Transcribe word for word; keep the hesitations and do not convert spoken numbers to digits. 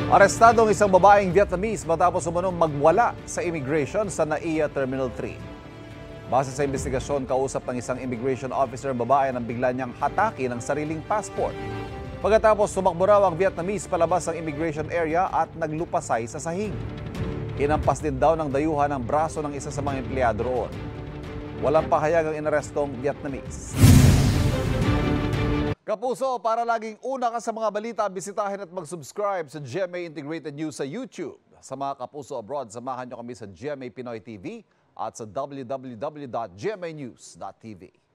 Arestado ang isang babaeng Vietnamese matapos umunong magwala sa immigration sa Naiya Terminal three. Base sa investigasyon, kausap ng isang immigration officer ang babae nang bigla niyang hatake ng sariling passport. Pagkatapos sumakbo raw ang Vietnamese palabas ng immigration area at naglupasay sa sahig. Hinampas din daw ng dayuhan ang braso ng isa sa mga empleyado roon. Walang pahayag ang inarestong Vietnamese. Kapuso, para laging una ka sa mga balita, bisitahin at mag-subscribe sa G M A Integrated News sa YouTube. Sa mga kapuso abroad, samahan niyo kami sa G M A Pinoy T V at sa w w w dot g m a news dot t v.